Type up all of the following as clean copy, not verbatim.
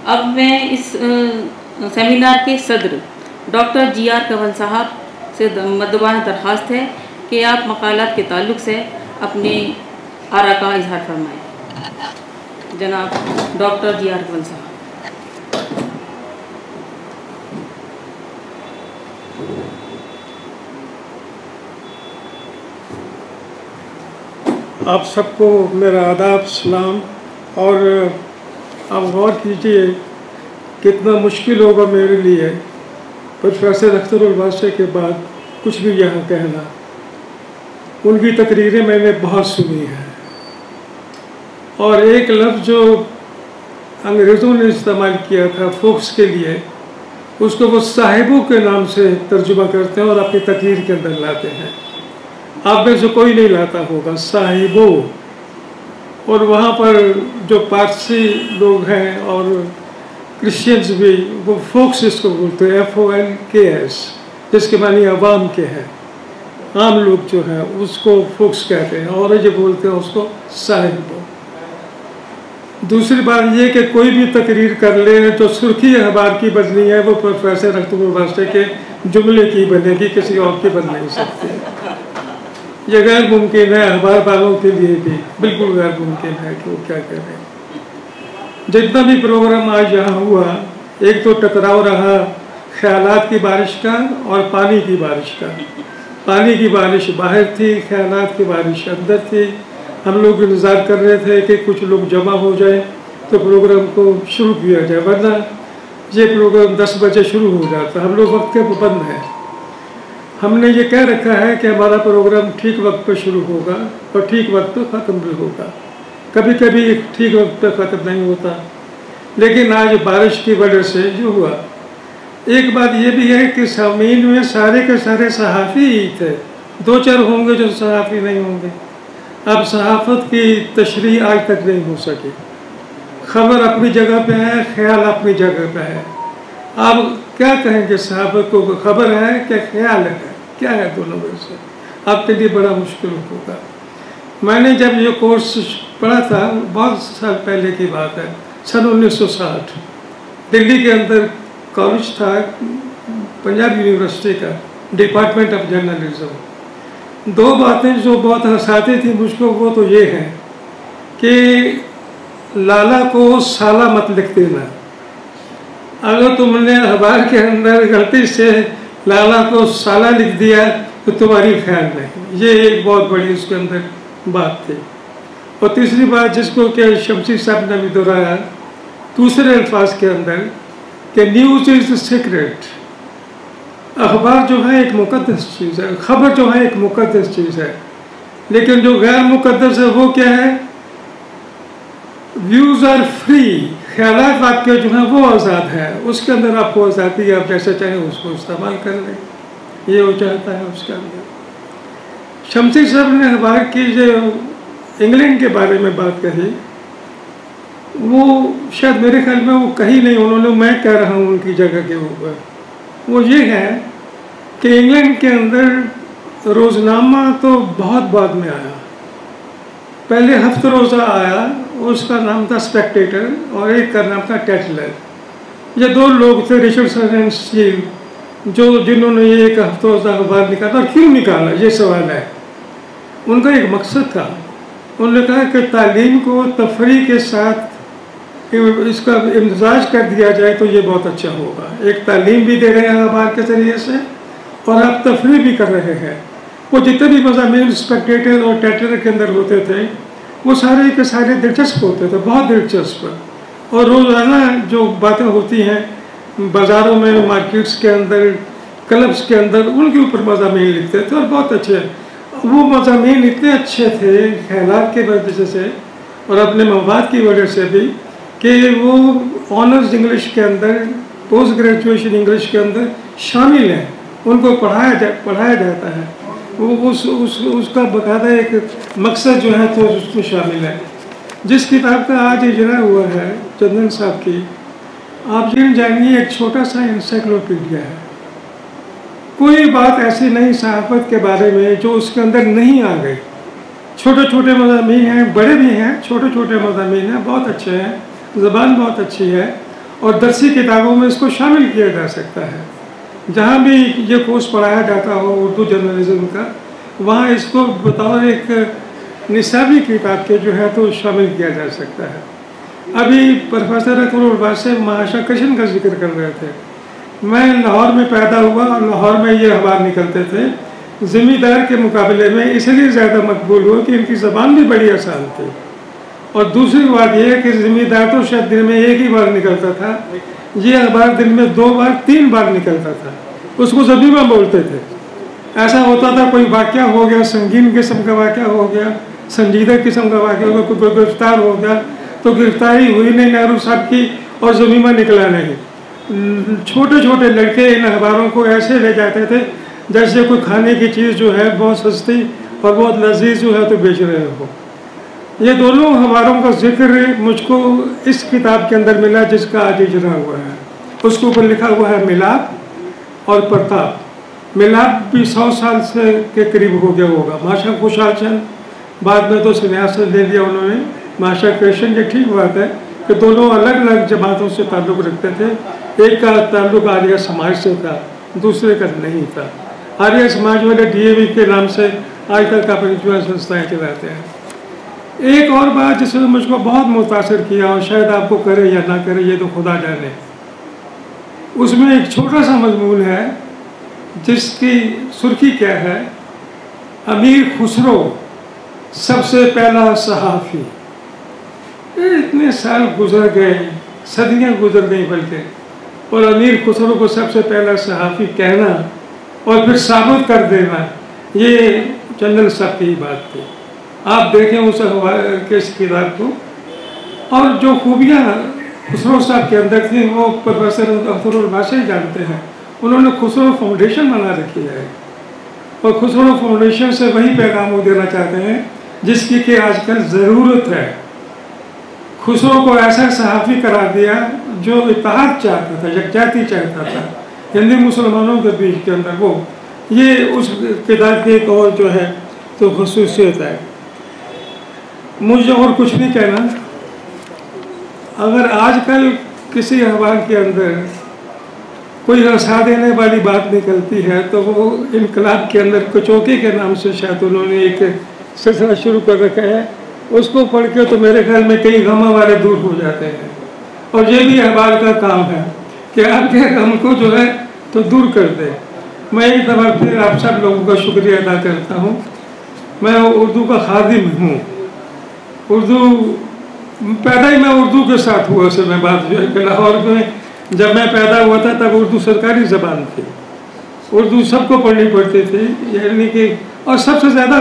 अब मैं इस सेमिनार के सदर डॉक्टर जी.आर. कंवल साहब से मद्दबाना दरख्वास्त है कि आप मकालात के ताल्लुक़ से अपने आरा का इजहार फरमाएँ। जनाब डॉक्टर जी.आर. कंवल साहब। आप सबको मेरा आदाब सलाम। और आप गौर कीजिए कितना मुश्किल होगा मेरे लिए प्रोफेसर अख्तरुल वासी के बाद कुछ भी यहाँ कहना। उनकी तकरीरें मैंने बहुत सुनी हैं और एक लफ्ज़ जो अंग्रेज़ों ने इस्तेमाल किया था फोक्स के लिए, उसको वो साहिबों के नाम से तर्जुमा करते हैं और अपनी तकरीर के अंदर लाते हैं। आप में से कोई नहीं लाता होगा साहिबों। और वहाँ पर जो पारसी लोग हैं और क्रिश्चियंस भी वो फोक्स इसको बोलते हैं, FOLKS, जिसके मानी अवाम के हैं, आम लोग जो हैं उसको फोक्स कहते हैं और ये बोलते हैं उसको साहिबों। दूसरी बात ये कि कोई भी तकरीर कर ले जो सुर्खी अखबार की बदली है वो प्रोफेसर अख्तरुल वासी के जुमले की बनेगी, किसी और की बन नहीं सकती। ये गैर मुमकिन है, अखबार वालों के लिए भी बिल्कुल गैर मुमकिन है कि वो क्या करें। जितना भी प्रोग्राम आज यहाँ हुआ, एक तो टकराव रहा ख्यालात की बारिश का और पानी की बारिश का। पानी की बारिश बाहर थी, ख्यालात की बारिश अंदर थी। हम लोग इंतज़ार कर रहे थे कि कुछ लोग जमा हो जाए तो प्रोग्राम को शुरू किया जाए, वरना ये प्रोग्राम 10 बजे शुरू हो जाता। हम लोग वक्त के पाबंद हैं। हमने ये कह रखा है कि हमारा प्रोग्राम ठीक वक्त पर शुरू होगा और ठीक वक्त पर ख़त्म भी होगा। कभी कभी ठीक वक्त पर ख़त्म नहीं होता, लेकिन आज बारिश की वजह से जो हुआ। एक बात ये भी है कि सामीन में सारे के सारे सहाफ़ी ही थे, 2-4 होंगे जो सहाफ़ी नहीं होंगे। अब सहाफ़त की तशरीह आज तक नहीं हो सकी। खबर अपनी जगह पे है, ख्याल अपनी जगह पे है। आप क्या कहेंगे सहाफ़त को, खबर है क्या ख्याल है, क्या है दोनों में से? आपके लिए बड़ा मुश्किल होगा। मैंने जब ये कोर्स पढ़ा था, बहुत साल पहले की बात है, सन 1960, दिल्ली के अंदर कॉलेज था पंजाब यूनिवर्सिटी का, डिपार्टमेंट ऑफ जर्नलिज्म। 2 बातें जो बहुत हंसाती थी मुझको वो तो ये है कि लाला को साला मत लिख देना। अगर तुमने अखबार के अंदर गलती से लाला को साला लिख दिया तो तुम्हारी ख्याल नहीं। ये एक बहुत बड़ी उसके अंदर बात थी। और तीसरी बात जिसको कि शमसी साहब ने भी दोहराया दूसरे अल्फाज के अंदर कि न्यूज़ इज़ सीक्रेट। अखबार जो है एक मुकद्दस चीज़ है, खबर जो है एक मुकद्दस चीज़ है, लेकिन जो गैर मुकद्दस है वो क्या है? Views are free. ख्यालात आपके जो हैं वो आज़ाद है, उसके अंदर आपको आज़ादी, आप जैसे चाहें उसको इस्तेमाल कर लें, ये हो जाता है उसके अंदर। शमसी साहब ने अखबार की जो इंग्लैंड के बारे में बात कही, वो शायद मेरे ख्याल में वो कही नहीं उन्होंने, मैं कह रहा हूँ उनकी जगह के ऊपर। वो ये है कि इंग्लैंड के अंदर रोज़नामा तो बहुत बाद में आया। पहले हफ्ते रोज़ा आया, उसका नाम था स्पेक्टेटर और एक का नाम था टेटलर। ये 2 लोग थे, रिचर्डसन एंड स्टील, जिन्होंने ये एक हफ्ते रोज़ा अखबार निकाला। और क्यों निकाला ये सवाल है। उनका एक मकसद था, उन्होंने कहा कि तालीम को तफरीह के साथ इसका इम्तिजाज कर दिया जाए तो ये बहुत अच्छा होगा। एक तालीम भी दे रहे हैं अखबार के ज़रिए से और आप तफरीह भी कर रहे हैं। वो जितने भी मज़ामीन स्पेक्टेटर और टेटलर के अंदर होते थे वो सारे के सारे दिलचस्प होते थे, बहुत दिलचस्प। और रोज़ाना जो बातें होती हैं बाज़ारों में, मार्केट्स के अंदर, क्लब्स के अंदर, उनके ऊपर मज़ामीन लिखते थे और बहुत अच्छे। वो मज़ामीन इतने अच्छे थे ख्यालात के वजह से और अपने मवाद की वजह से भी कि वो ऑनर्स इंग्लिश के अंदर, पोस्ट ग्रेजुएशन इंग्लिश के अंदर शामिल हैं, उनको पढ़ाया जाता है। वो उसका बाकायदा एक मकसद जो है तो उसमें शामिल है। जिस किताब का आज इजरा हुआ है चंदन साहब की, आप ये जानिए एक छोटा सा इंसाइक्लोपीडिया है। कोई बात ऐसी नहीं सहाफ़त के बारे में जो उसके अंदर नहीं आ गई। छोटे छोटे मज़ामीन हैं, बड़े भी हैं, छोटे छोटे मज़ामीन हैं, बहुत अच्छे हैं, ज़बान बहुत अच्छी है और दरसी किताबों में इसको शामिल किया जा सकता है। जहाँ भी ये कोर्स पढ़ाया जाता हो उर्दू जर्नलिज्म का, वहाँ इसको बतौर एक निसाबी किताब के जो है तो शामिल किया जा सकता है। अभी प्रोफेसर अतुल वासे महाशा कृष्ण का जिक्र कर रहे थे। मैं लाहौर में पैदा हुआ और लाहौर में ये अखबार निकलते थे। ज़िम्मेदार के मुकाबले में इसलिए ज़्यादा मकबूल हुआ कि इनकी ज़बान भी बड़ी आसान थी, और दूसरी बात यह है कि ज़िम्मेदार तो शायद दिन में एक ही बार निकलता था, ये अखबार दिन में 2 बार 3 बार निकलता था। उसको ज़मीमा बोलते थे। ऐसा होता था कोई वाक़या हो गया, संगीन किस्म का वाक़या हो गया, संजीदा किस्म का वाक़या हो गया, कोई गिरफ्तार हो गया तो गिरफ्तारी हुई नहीं नेहरू साहब की और ज़मीमा निकला नहीं। छोटे छोटे लड़के इन अखबारों को ऐसे ले जाते थे जैसे कोई खाने की चीज़ जो है बहुत सस्ती और बहुत लजीज जो है तो बेच रहे हो। ये दोनों अखबारों का जिक्र मुझको इस किताब के अंदर मिला जिसका आज इजरा हुआ है। उसके ऊपर लिखा हुआ है मिलाप और प्रताप। मिलाप भी 100 साल से के करीब हो गया होगा। माशा खुशहाल चंद, बाद में तो संन्यास ले लिया उन्होंने। माशा कृष्ण, ये ठीक बात है कि दोनों अलग अलग जमातों से ताल्लुक़ रखते थे। एक का ताल्लुक़ आर्य समाज से था, दूसरे का नहीं था। आर्य समाज वाले DAV के नाम से आज तक अपनी जो संस्थाएँ चलाते हैं। एक और बात जिसने मुझको बहुत मुतासर किया और शायद आपको करे या ना करे ये तो खुदा जाने, उसमें एक छोटा सा मजमून है जिसकी सुर्खी क्या है, अमीर खुसरो सबसे पहला सहाफ़ी। इतने साल गुजर गए, सदियां गुजर गई बल्कि, और अमीर खुसरो को सबसे पहला सहाफ़ी कहना और फिर साबित कर देना, ये जनरल साहब की ही बात थी। आप देखें उस के इस किताब को, और जो खूबियाँ खुसरो साहब के अंदर थी वो प्रोफेसर अतुल वासे जानते हैं। उन्होंने खुसरो फाउंडेशन बना रखी है और खुसरो फाउंडेशन से वही पैगाम वो देना चाहते हैं जिसकी कि आजकल ज़रूरत है। खुसरो को ऐसा सहाफ़ी करार दिया जो इत्तेहाद चाहता था, यकजाती चाहता था हिंदू मुसलमानों के बीच के अंदर। वो ये उस किताब की एक और जो है तो खसूसियत है। मुझे और कुछ नहीं कहना। अगर आजकल किसी अखबार के अंदर कोई हंसा देने वाली बात निकलती है तो वो इनकलाब के अंदर कचौके के नाम से शायद उन्होंने एक सिलसिला शुरू कर रखा है। उसको पढ़ के तो मेरे ख्याल में कई गम हमारे दूर हो जाते हैं, और ये भी अखबार का काम है कि आपके गम को जो है तो दूर कर दे। मैं एक दफ़ा फिर आप सब लोगों का शुक्रिया अदा करता हूँ। मैं उर्दू का खादिम हूँ। उर्दू पैदा ही मैं उर्दू के साथ हुआ से मैं बात जो है कि लाहौर में जब मैं पैदा हुआ था तब उर्दू सरकारी ज़बान थी। उर्दू सबको पढ़नी पड़ती थी, यानी कि और सबसे ज़्यादा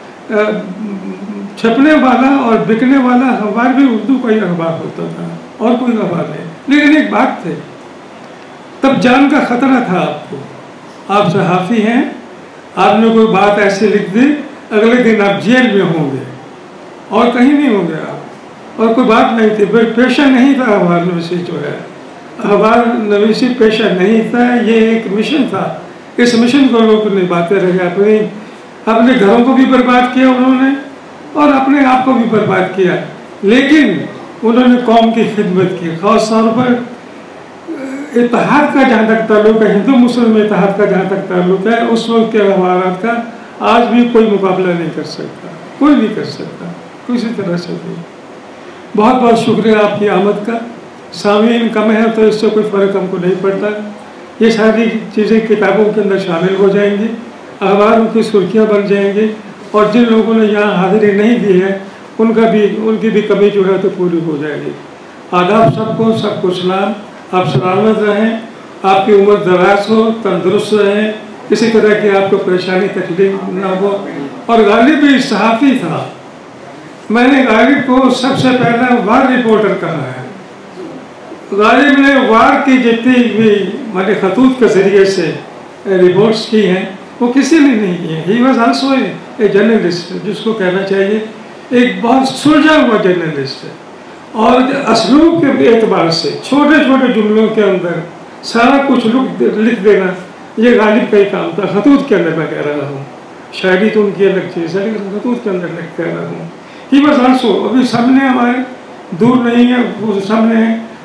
छपने वाला और बिकने वाला अखबार भी उर्दू का ही अखबार होता था और कोई अखबार नहीं। लेकिन एक बात थी, तब जान का ख़तरा था आपको। आप सहाफ़ी हैं, आपने कोई बात ऐसे लिख दी, अगले दिन आप जेल में होंगे और कहीं नहीं होंगे आप। और कोई बात नहीं थी, पेशा नहीं था अखबार नवीसी जो है। अखबार नवीसी पेशा नहीं था, ये एक मिशन था। इस मिशन को लोग निभाते रहे। अपने घरों को भी बर्बाद किया उन्होंने और अपने आप को भी बर्बाद किया, लेकिन उन्होंने कौम की खिदमत की। ख़ास तौर पर इत्तेहाद का जहाँ तक ताल्लुक़ है, हिंदू मुस्लिम इत्तेहाद का जहाँ तक ताल्लुक़ है, उस वक्त के अखबारात का आज भी कोई मुकाबला नहीं कर सकता, कोई नहीं कर सकता किसी तरह से भी। बहुत बहुत शुक्रिया आपकी आमद का। सामीन कम है तो इससे कोई फ़र्क हमको नहीं पड़ता। ये सारी चीज़ें किताबों के अंदर शामिल हो जाएंगी, अखबारों की सुर्खियाँ बन जाएंगी, और जिन लोगों ने यहाँ हाज़िरी नहीं दी है उनकी भी कमी जो है तो पूरी हो जाएगी। आदाब सबको, सबको सलाम। आप सलामत रहें, आपकी उम्र दराज हो, तंदुरुस्त रहें, किसी तरह की आपको परेशानी तकलीफ ना हो। और गालिब भी सहाफ़ी था। मैंने गालिब को सबसे पहला वार रिपोर्टर कहा है। गालिब ने वार की जितनी भी मैंने खतूत के ज़रिए से रिपोर्ट्स की हैं वो किसी ने नहीं किए। He was also a journalist, जिसको कहना चाहिए एक बहुत सुलझा हुआ जर्नलिस्ट है। और असलूब के एतबार से छोटे छोटे जुमलों के अंदर सारा कुछ लिख देना ये गालिब का ही काम था। खतूत के अंदर मैं कह रहा हूँ, शायरी तो उनकी अलग चीज़ है, लेकिन खतूत के अंदर कह रहा हूँ। ही वॉज आल्सो, अभी सामने हमारे दूर नहीं है, वो सामने है,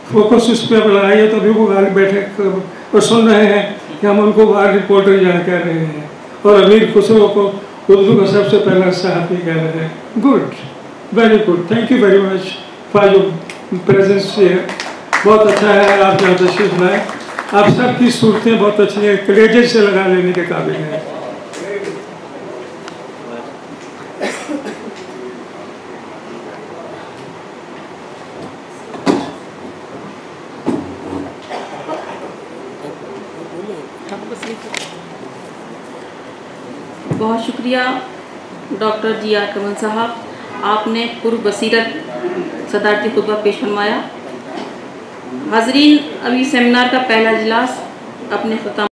फोकस उस पर लगाइए तो भी वो गाली बैठे और सुन रहे हैं कि हम उनको बाहर रिपोर्टर यहाँ कह रहे हैं और अमीर खुसरो को उर्दू का सबसे पहला सहाफ़ी कह रहे हैं। Good, very good, thank you very much for your presence here. बहुत अच्छा है आप यहाँ तशरीफ लाए। आप सबकी सूरतें बहुत अच्छी हैं, कलेजे से लगा लेने के काबिल हैं। बहुत शुक्रिया डॉक्टर GR कमल साहब, आपने पूर्व बसीरत सदारती खुतबा पेश फरमाया। हाज़रीन, अभी सेमिनार का पहला इजलास अपने ख़त्म